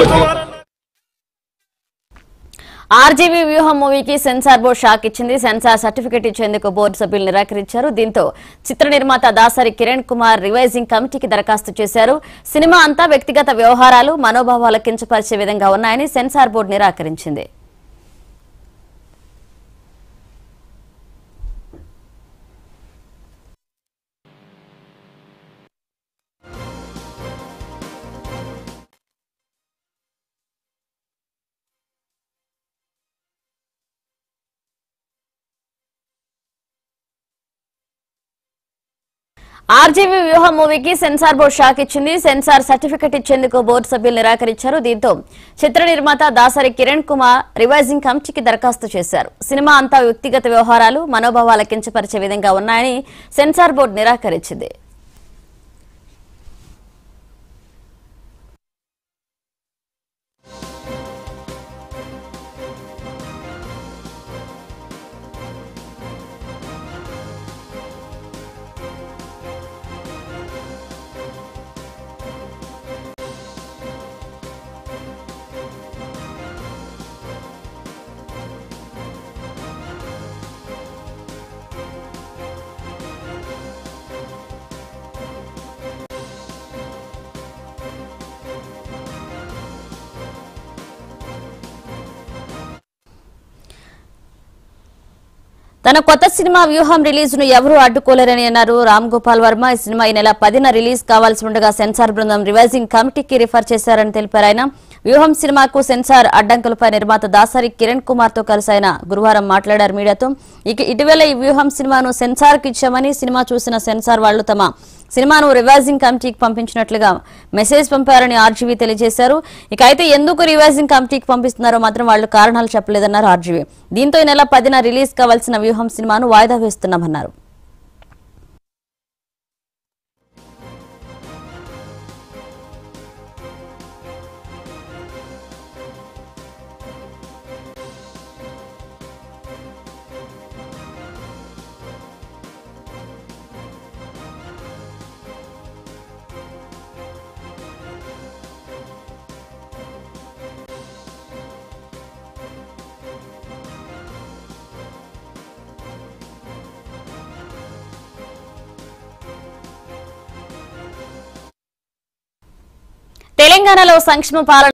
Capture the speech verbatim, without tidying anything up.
R G V Vyooham మూవీకి censor board shock ఇచ్చింది. Censor certificate ఇచ్చేందుకు బోర్డు సభ్యులు నిరాకరించారు. దీంతో చిత్ర నిర్మాత దాసరి కిరణ్ కుమార్ రివైజింగ్ కమిటీకి దరఖాస్తు చేశారు. సినిమా అంతా వ్యక్తిగత వ్యవహారాలు, మనోభావాల కించపరిచే విధంగా ఉన్నాయని సెన్సార్ బోర్డు నిరాకరించింది. R G V Vyooham మూవీకి సెన్సార్ బోర్డు షాక్ ఇచ్చింది. సెన్సార్ సర్టిఫికెట్ ఇచ్చేందుకు బోర్డు సభ్యులు నిరాకరించారు. దీంతో చిత్ర నిర్మాత దాసరి కిరణ్ కుమార్ రివైజింగ్ కమిటీకి దరఖాస్తు చేశారు. సినిమా అంతా వ్యక్తిగత వ్యవహారాలు, మనోభావాల కించపరిచే విధంగా ఉన్నాయని సెన్సార్ బోర్డు నిరాకరించింది. తన కొత్త సినిమా వ్యూహం రిలీజ్ ను ఎవరూ అడ్డుకోలేరని అన్నారు రామ్ గోపాల్ వర్మ. ఈ సినిమా ఈ నెల పదిన రిలీజ్ కావాల్సి ఉండగా సెన్సార్ బృందం రివైజింగ్ కమిటీకి రిఫర్ చేశారని తెలిపారు ఆయన. వ్యూహం సినిమాకు సెన్సార్ అడ్డంకులపై నిర్మాత దాసరి కిరణ్ కుమార్ తో కలిసి ఆయన గురువారం మాట్లాడారు మీడియాతో. ఇక ఇటీవల ఈ వ్యూహం సినిమాను సెన్సార్ కి ఇచ్చామని, సినిమా చూసిన సెన్సార్ వాళ్లు తమ సినిమాను రివైజింగ్ కమిటీకి పంపించినట్లుగా మెసేజ్ పంపారని ఆర్జీవీ తెలియజేశారు. ఇక అయితే ఎందుకు రివైజింగ్ కమిటీకి పంపిస్తున్నారో మాత్రం వాళ్లు కారణాలు చెప్పలేదన్నారు ఆర్జీవీ. దీంతో ఈ నెల పదిన రిలీజ్ కావాల్సిన వ్యూహం సినిమాను వాయిదా వేస్తున్నామన్నారు. తెలంగాణలో సంక్షేమ పాలన